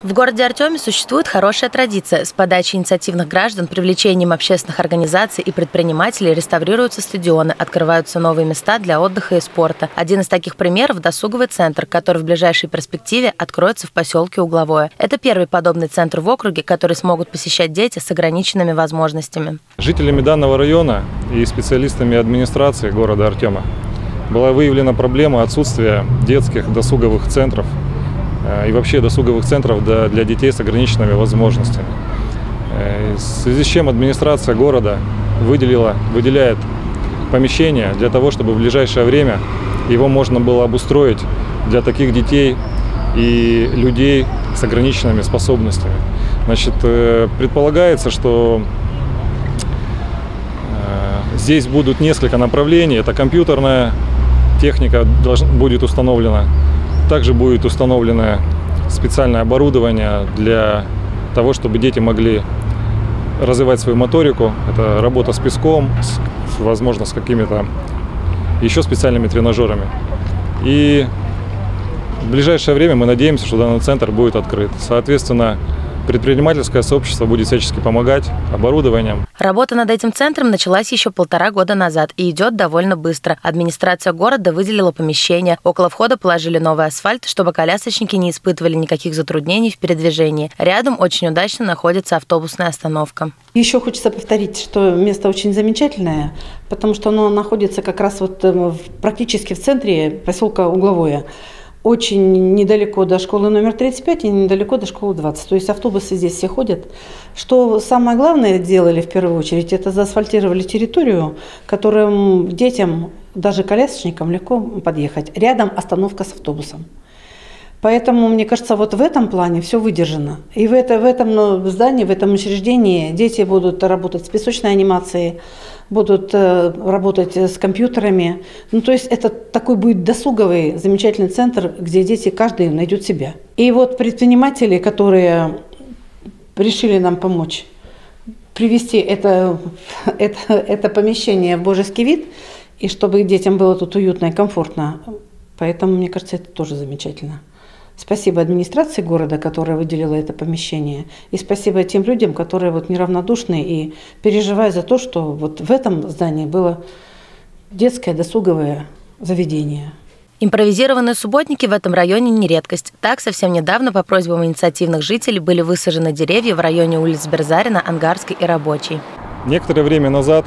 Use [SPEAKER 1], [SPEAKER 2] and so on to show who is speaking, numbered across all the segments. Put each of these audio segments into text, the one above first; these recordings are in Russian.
[SPEAKER 1] В городе Артеме существует хорошая традиция. С подачи инициативных граждан, привлечением общественных организаций и предпринимателей реставрируются стадионы, открываются новые места для отдыха и спорта. Один из таких примеров – досуговый центр, который в ближайшей перспективе откроется в поселке Угловое. Это первый подобный центр в округе, который смогут посещать дети с ограниченными возможностями.
[SPEAKER 2] Жителями данного района и специалистами администрации города Артема была выявлена проблема отсутствия детских досуговых центров и вообще досуговых центров для детей с ограниченными возможностями. В связи с чем администрация города выделяет помещение для того, чтобы в ближайшее время его можно было обустроить для таких детей и людей с ограниченными способностями. Значит, предполагается, что здесь будут несколько направлений. Это компьютерная техника будет установлена. Также будет установлено специальное оборудование для того, чтобы дети могли развивать свою моторику. Это работа с песком, возможно, с какими-то еще специальными тренажерами. И в ближайшее время мы надеемся, что данный центр будет открыт. Соответственно, предпринимательское сообщество будет всячески помогать оборудованием.
[SPEAKER 1] Работа над этим центром началась еще 1,5 года назад и идет довольно быстро. Администрация города выделила помещение. Около входа положили новый асфальт, чтобы колясочники не испытывали никаких затруднений в передвижении. Рядом очень удачно находится автобусная остановка.
[SPEAKER 3] Еще хочется повторить, что место очень замечательное, потому что оно находится как раз практически в центре поселка Угловое. Очень недалеко до школы номер 35 и недалеко до школы 20. То есть автобусы здесь все ходят. Что самое главное сделали в первую очередь, это заасфальтировали территорию, которым детям, даже колясочникам, легко подъехать. Рядом остановка с автобусом. Поэтому, мне кажется, вот в этом плане все выдержано. И в этом здании, в этом учреждении дети будут работать с песочной анимацией, будут работать с компьютерами. Ну, то есть это такой будет досуговый, замечательный центр, где дети, каждый найдет себя. И вот предприниматели, которые решили нам помочь привести это помещение в божеский вид, и чтобы детям было тут уютно и комфортно, поэтому, мне кажется, это тоже замечательно. Спасибо администрации города, которая выделила это помещение. И спасибо тем людям, которые неравнодушны и переживают за то, что в этом здании было детское досуговое заведение.
[SPEAKER 1] Импровизированные субботники в этом районе не редкость. Так, совсем недавно по просьбам инициативных жителей были высажены деревья в районе улиц Берзарина, Ангарской и Рабочей.
[SPEAKER 2] Некоторое время назад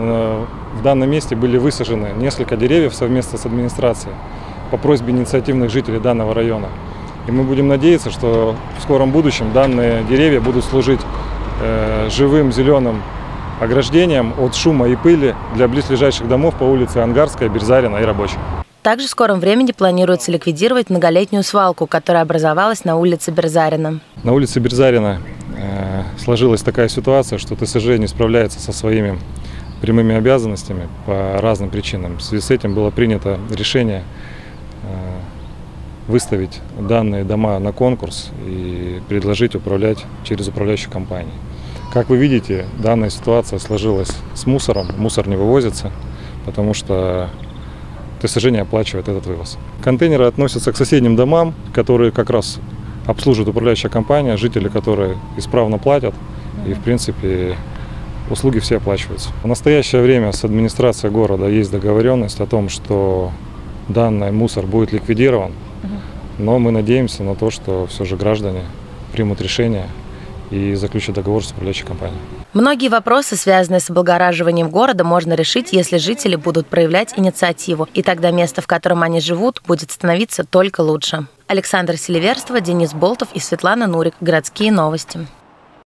[SPEAKER 2] в данном месте были высажены несколько деревьев совместно с администрацией по просьбе инициативных жителей данного района. И мы будем надеяться, что в скором будущем данные деревья будут служить живым зеленым ограждением от шума и пыли для близлежащих домов по улице Ангарская, Берзарина и Рабочей.
[SPEAKER 1] Также в скором времени планируется ликвидировать многолетнюю свалку, которая образовалась на улице Берзарина.
[SPEAKER 2] На улице Берзарина сложилась такая ситуация, что ТСЖ не справляется со своими прямыми обязанностями по разным причинам. В связи с этим было принято решение выставить данные дома на конкурс и предложить управлять через управляющую компанию. Как вы видите, данная ситуация сложилась с мусором. Мусор не вывозится, потому что ТСЖ не оплачивает этот вывоз. Контейнеры относятся к соседним домам, которые как раз обслуживает управляющая компания, жители, которые исправно платят, и в принципе услуги все оплачиваются. В настоящее время с администрацией города есть договоренность о том, что данный мусор будет ликвидирован, но мы надеемся на то, что все же граждане примут решение и заключат договор с управляющей компанией.
[SPEAKER 1] Многие вопросы, связанные с облагораживанием города, можно решить, если жители будут проявлять инициативу, и тогда место, в котором они живут, будет становиться только лучше. Александра Селиверстова, Денис Болтов и Светлана Нурик. Городские новости.